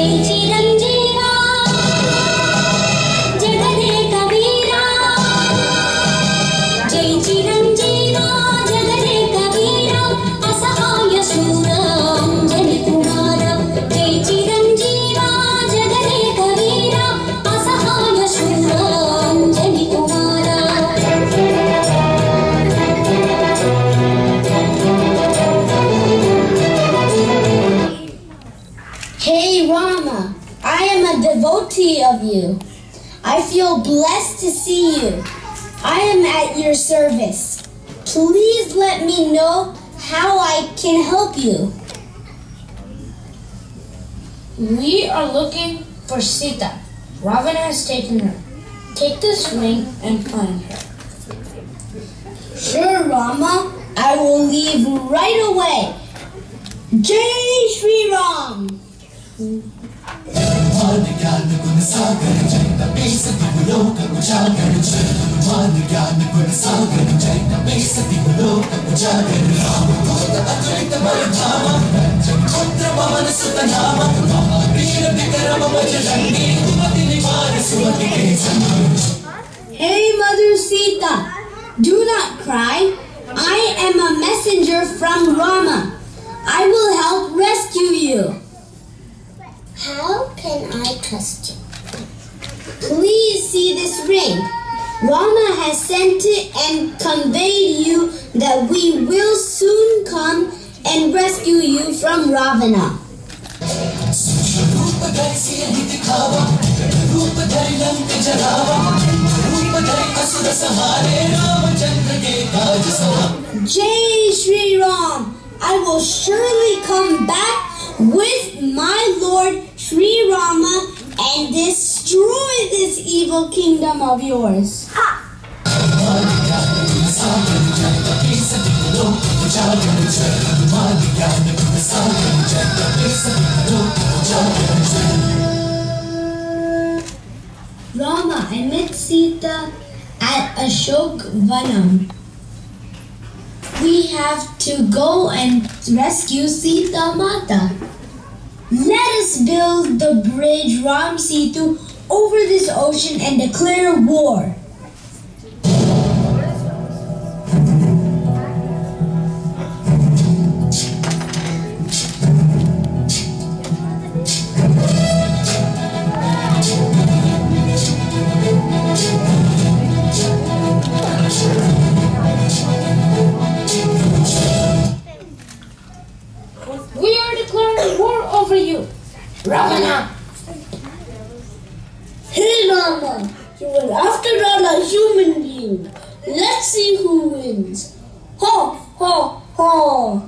Devotee of you. I feel blessed to see you. I am at your service. Please let me know how I can help you. We are looking for Sita. Ravana has taken her. Take this ring and find her. Sure, Rama. I will leave right away. Jai Shri Ram. Hey, Mother Sita, do not cry. I am a messenger from Rama. I will help rescue you. How can I trust you? Please see this ring. Rama has sent it and conveyed you that we will soon come and rescue you from Ravana. Jai Shri Ram, I will surely come back with my Lord Sri Rama and destroy this evil kingdom of yours. Ha! Rama, I met Sita at Ashok Vanam. We have to go and rescue Sita Mata. Let us build the bridge Ram Setu over this ocean and declare war. We are declaring war over you, Ravana. Hey Rama, you are after all a human being. Let's see who wins. Ho, ho, ho.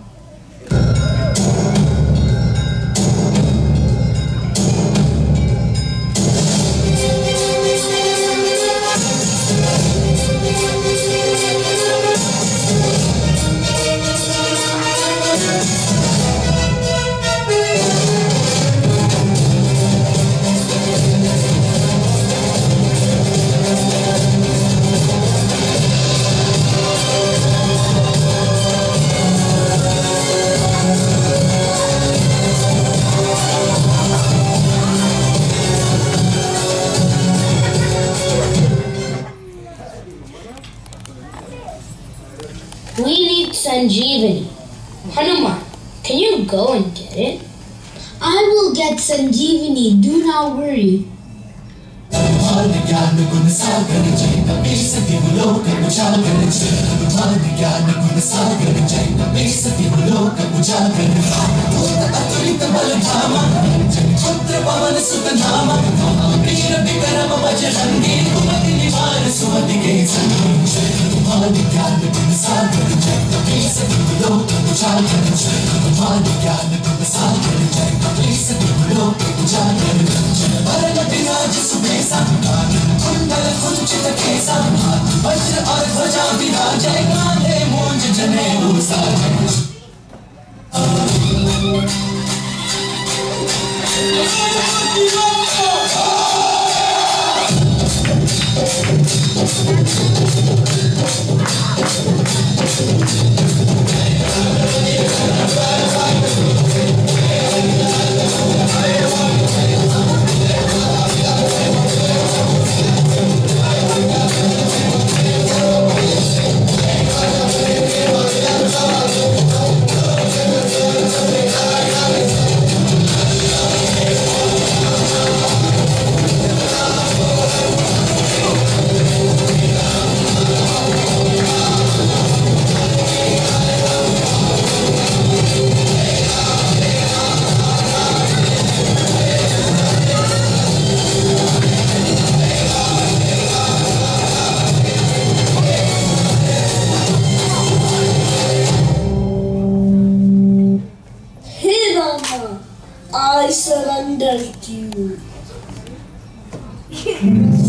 We need Sanjeevani. Hanuman, can you go and get it? I will get Sanjeevani, do not worry. I surrender to you.